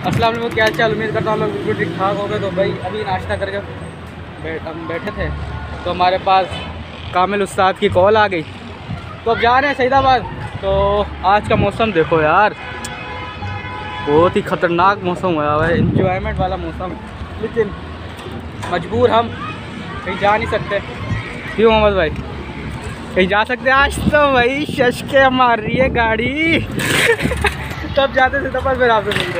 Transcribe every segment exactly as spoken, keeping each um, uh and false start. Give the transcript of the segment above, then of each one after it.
अस्सलाम वालेकुम, क्या चाल? उम्मीद करता हूँ लोग बिल्कुल ठीक ठाक हो गए। तो भाई अभी नाश्ता करके बैठ हम बैठे थे तो हमारे पास कामिल उस्ताद की कॉल आ गई, तो अब जा रहे हैं सईदाबाद। तो आज का मौसम देखो यार, बहुत ही ख़तरनाक मौसम हुआ हुआ है, इंजॉयमेंट वाला मौसम। लेकिन मजबूर हम कहीं जा नहीं सकते। क्यों मोहम्मद भाई, कहीं जा सकते? आज तो भाई शशके मार रही है गाड़ी तब जाते थे तब फिर आपसे मिलते।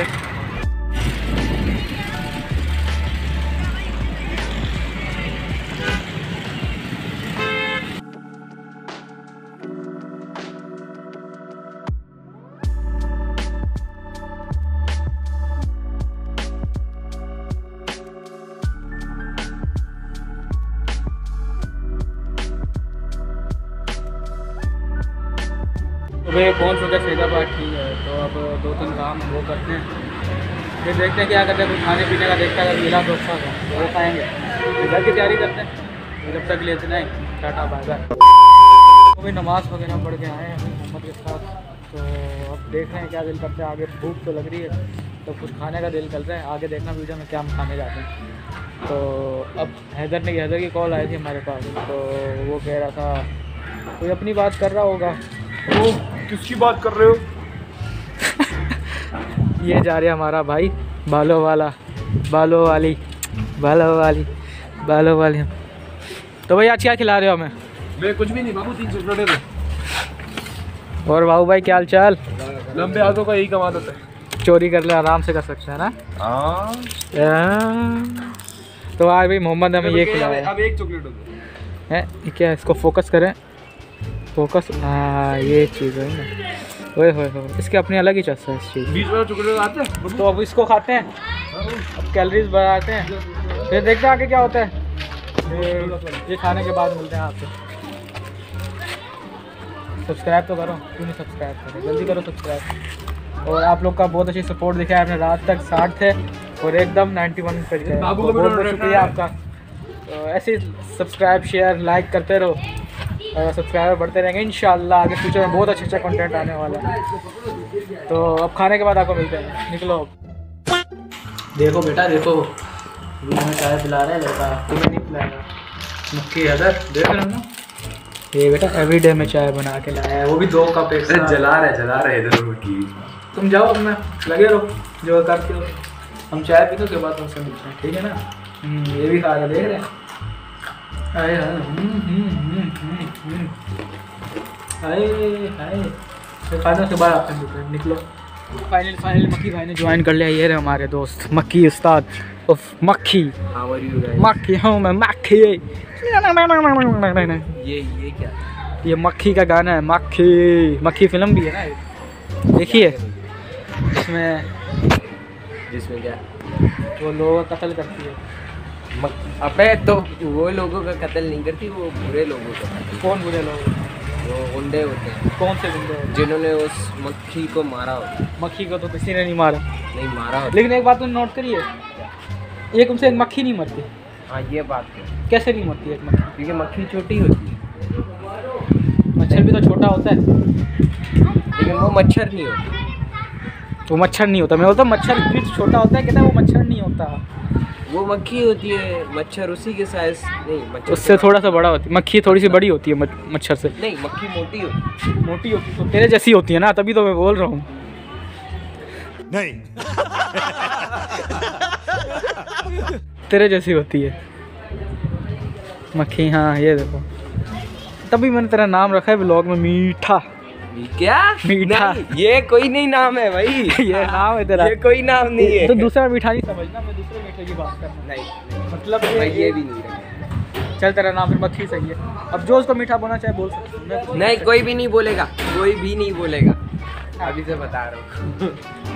सुबह पहुँच चुके सईदाबाद, ठीक है। तो अब दो तीन काम वो करते हैं, फिर देखते हैं क्या करते हैं। कुछ खाने पीने का देखते हैं, अगर मिला तो अच्छा था तो वो खाएँगे। फिर घर की तैयारी करते हैं, जब तक लेते नहीं टाटा बाय बाय। तो भी नमाज़ वगैरह पढ़ के आए हैं मोहम्मद के साथ। तो अब देख रहे हैं क्या दिल करते हैं। आगे भूख तो लग रही है तो कुछ खाने का दिल कर रहा है। आगे देखना वीडियो में क्या हम खाने जाते हैं। तो अब हैदर ने हैदर की कॉल आई थी हमारे पास, तो वो कह रहा था कोई अपनी बात कर रहा होगा। वो किसकी बात कर रहे हो? ये जा रहे हमारा भाई बालों वाला, बालों वाली, बालों वाली, बालों वाली। तो भाई आज क्या खिला रहे हो हमें? मैं कुछ भी नहीं बाबू, तीन चॉकलेटें दे। और बाबू भाई क्या हाल चाल? लंबे हाथों का यही कमाल होता है। चोरी कर ले आराम से कर सकते हैं ना। हाँ। तो आज भाई मोहम्मद हमें ये खिलाया अब एक चॉकलेट दो है। क्या इसको फोकस करें, फोकस। हाँ ये चीज़ है ना, ओए होए होए, इसके अपनी अलग ही चस्सा है इस चीज़। बीस वाला चॉकलेट आते हैं तो अब इसको खाते हैं, अब कैलोरीज बढ़ाते हैं, फिर देखते हैं आगे क्या होता है। ये खाने के बाद मिलते हैं आपसे। सब्सक्राइब तो करो, क्यों नहीं सब्सक्राइब करो, जल्दी करो सब्सक्राइब। और आप लोग का बहुत अच्छी सपोर्ट दिखा है आपने, रात तक साठ थे और एकदम नाइन्टी वन पे गए। बहुत बहुत शुक्रिया आपका। तो ऐसे ही सब्सक्राइब शेयर लाइक करते रहो और सब्सक्राइबर बढ़ते रहेंगे इंशाल्लाह। आगे फ्यूचर में बहुत अच्छा अच्छा कंटेंट आने वाला है। तो अब खाने के बाद आपको मिलते हैं, निकलो। देखो बेटा देखो, हमें चाय पिला रहे हैं लड़का, तुम्हें नहीं पिलाएगा। मक्खी अदर देख रहे हो ना, ये बेटा एवरीडे में चाय बना के लाया है, वो भी दो कप एक साथ। जला रहे जला रहे इधर की। तुम जाओ, अपना लगे रहो जो करते हो। हम चाय पीने के बाद तुमसे मिलते हैं, ठीक है ना। ये भी खा रहे, देख रहे हैं। आए हाय, तो खाने के बाद आपसे मिलते हैं, निकलो। फाइनल फाइनल मक्खी भाई ने ज्वाइन कर लिया। ये रहे हमारे दोस्त मक्खी उस्ताद। उफ मक्खी, मक्खी हूँ मैं, मक्खी। ये ये क्या? ये मक्खी का गाना है, मक्खी। मक्खी फिल्म भी है ना, देखिए। इसमें जिसमें क्या वो लोगों का कत्ल करती है। अबे तो वो लोगों का कत्ल नहीं करती, वो बुरे लोगों का। कौन बुरे लोग? वो गुंडे होते हैं। कौन से गुंडे? जिन्होंने उस मक्खी को मारा हो। मक्खी को तो किसी ने नहीं मारा। नहीं मारा हो। लेकिन एक बात तुमने नोट करी है, एक उनसे एक मक्खी नहीं मरती। हाँ ये बात है। कैसे नहीं मरती एक मक्खी? क्योंकि मक्खी छोटी होती है। मच्छर भी तो छोटा होता है, लेकिन वो मच्छर नहीं होता। वो मच्छर नहीं होता। मैं बोलता मच्छर भी छोटा होता है, कहता है वो मच्छर नहीं होता। वो मक्खी होती है, मच्छर उसी के साइज नहीं, मच्छर उससे थोड़ा सा बड़ा होती है। मक्खी थोड़ी सी बड़ी होती है मच्छर से। नहीं, मक्खी मोटी होती है। मोटी होती है तो तेरे जैसी होती है ना, तभी तो मैं बोल रहा हूँ। नहीं तेरे जैसी होती है मक्खी। हाँ ये देखो, तभी मैंने तेरा नाम रखा है व्लॉग में, मीठा। क्या मीठा? ये कोई नहीं नाम है भाई। ये नाम है तेरा? ये कोई नाम नहीं है। तो दूसरा मीठा नहीं समझना, मैं दूसरे मीठे की बात कर रहा हूँ। नहीं मतलब भाई ये भी नहीं है। चल तेरा नाम फिर मक्खी सही है। अब जो उसको मीठा बोलना चाहे बोल सकते हैं। नहीं कोई भी नहीं बोलेगा, कोई भी नहीं बोलेगा, अभी से बता रहा हूँ।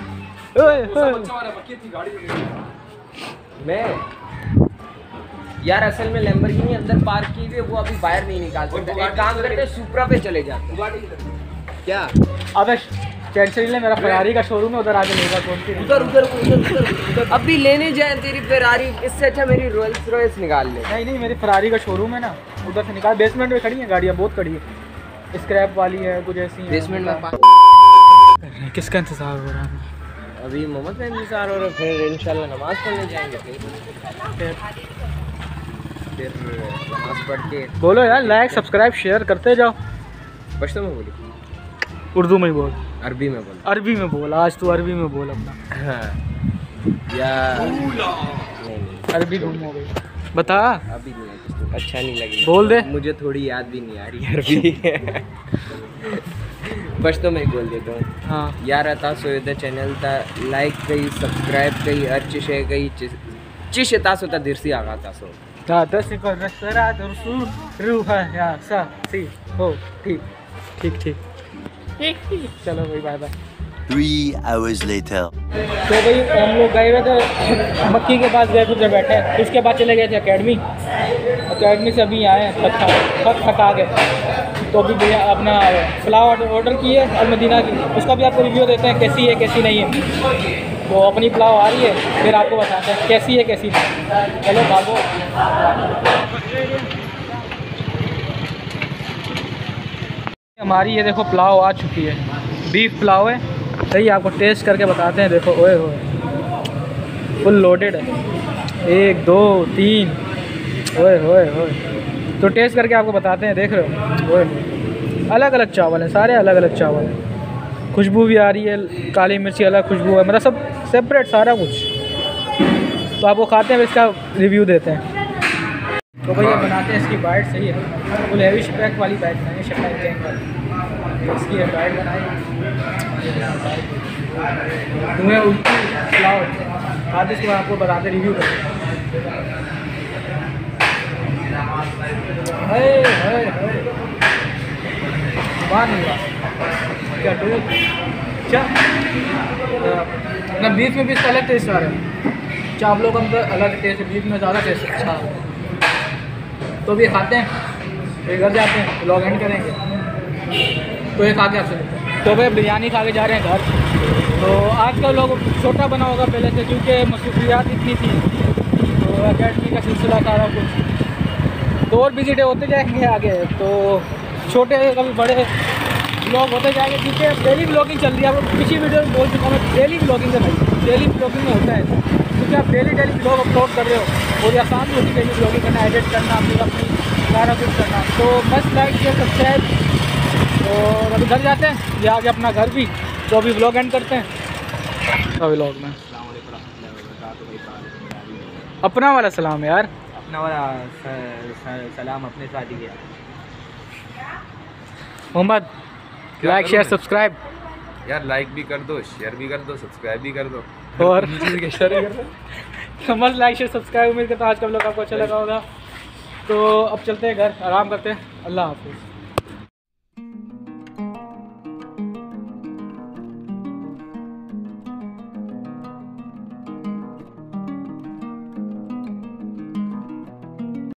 मैं यार असल में लैम्बोर्गिनी अंदर पार्क की हुई है, वो अभी बाहर नहीं निकाल सकते। एक काम करते सुपरा पे चले जाते। क्या? अबे चैंसरी मेरा फरारी का शोरूम है, उधर आगे लेगा। कौन सी? उधर उधर उधर उधर अभी लेने जाए तेरी फेरारी, इससे अच्छा मेरी रोल्स रॉयस निकाल ले। नहीं नहीं, मेरी फरारी का शोरूम है ना, उधर से निकाल। बेसमेंट में खड़ी है गाड़ियाँ, बहुत खड़ी है, स्क्रैप वाली है कुछ ऐसी। बेसमेंट में किसका इंतजार हो रहा है? अभी मोहम्मद का इंतजार हो रहा है, फिर इंशाल्लाह नमाज पढ़ने जाएंगे, फिर फिर फिर नमाज पढ़ के बोलो यार, लाइक सब्सक्राइब शेयर करते जाओ। पश्तो में बोली, उर्दू में ही बोल, अरबी में बोल। अरबी में बोल, आज तू अरबी में बोल अपना। हाँ या नहीं, नहीं, अरबी गुम हो गई, बता। अभी नहीं, कुछ अच्छा नहीं लगी, बोल दे। मुझे थोड़ी याद भी नहीं आ रही अरबी। पश्तो में ही बोल देता हूँ। हाँ यार आता सोयदा चैनल था, लाइक कई सब्सक्राइब कई हर चीज़ कई चीज़ तासो था दिरसी आगा तासो ता दस को रसरा दरसू रूह या सा सी हो ठीक ठीक ठीक ठीक ठीक चलो भाई, bye bye. Three hours later. तो भाई हम लोग गए हुए थे मक्की के पास, गए उधर बैठे, उसके बाद चले गए थे अकेडमी। अकेडमी से अभी आए थक थक थका गए, तो अभी भैया अपना फ्लावर ऑर्डर की है अलमदीना की, उसका भी आपको रिव्यू देते हैं कैसी है कैसी नहीं है। तो अपनी पुलाव आ रही है, फिर आपको बताते हैं कैसी है कैसी नहीं। चलो भागो। हमारी ये देखो पुलाव आ चुकी है, बीफ पुलाव है। सही आपको टेस्ट करके बताते हैं। देखो ओए होए फुल लोडेड है, एक दो तीन, ओए होए होए। तो टेस्ट करके आपको बताते हैं, देख रहे हो ओए, अलग अलग चावल हैं, सारे अलग अलग चावल हैं। खुशबू भी आ रही है, काली मिर्ची अलग खुशबू है, मतलब सब सेपरेट सारा कुछ। तो आपको खाते हैं, इसका रिव्यू देते हैं। तो भैया बनाते हैं इसकी बाइट, सही है, फुल हैवी शपैक वाली बाइट बनाएंगे, शपैक गैंग वाली। इसकी बाइट बनाई, तुम्हें उल्टी पुलाव खाते, इसके बाद आपको बताते रिव्यू करते हैं। हाय हाय हाय, बात नहीं बात क्या टू क्या ना, बीफ में भी इसका अलग टेस्ट आ रहा है, चावलों का मतलब अलग टेस्ट है, बीफ में ज़्यादा टेस्ट अच्छा है। तो भी खाते हैं, फिर घर जाते हैं, व्लॉग एंड करेंगे। तो ये खा के आपसे मिलते हैं। तो भाई बिरयानी खा के जा रहे हैं घर। तो आज का लोग छोटा बना होगा पहले से, क्योंकि मसरूफियात इतनी थी, तो अकेडमी का सिलसिला सारा कुछ, तो और बिजी डे होते जाएंगे आगे। तो छोटे कभी बड़े ब्लॉग होते जाएंगे, क्योंकि डेली ब्लॉगिंग चल रही है। आप पिछली वीडियो में बोल चुका हूँ, डेली ब्लॉगिंग है भाई, डेली ब्लॉगिंग में होता है, क्योंकि आप डेली डेली ब्लॉग अपलोड कर रहे हो, और आसान भी होती डेली ब्लॉगिंग करना, एडिट करना, फिर अपनी सारा कुछ करना। तो बस लाइक शेयर सब्सक्राइब। और अभी घर जाते हैं, ये आगे अपना घर भी, तो अभी ब्लॉग एंड करते हैं व्लॉग में। अपना वाला सलाम यार, अपना वाला सलाम अपने साथ ही गया। मोहम्मद लाइक शेयर सब्सक्राइब यार, लाइक भी कर दो, शेयर भी कर दो, सब्सक्राइब भी कर दो, और मस्त लाइक शेयर सब्सक्राइब। उम्मीद करता हूँ आज का व्लॉग आपको अच्छा लगा होगा। तो अब चलते हैं घर, आराम करते हैं। अल्लाह हाफिज़।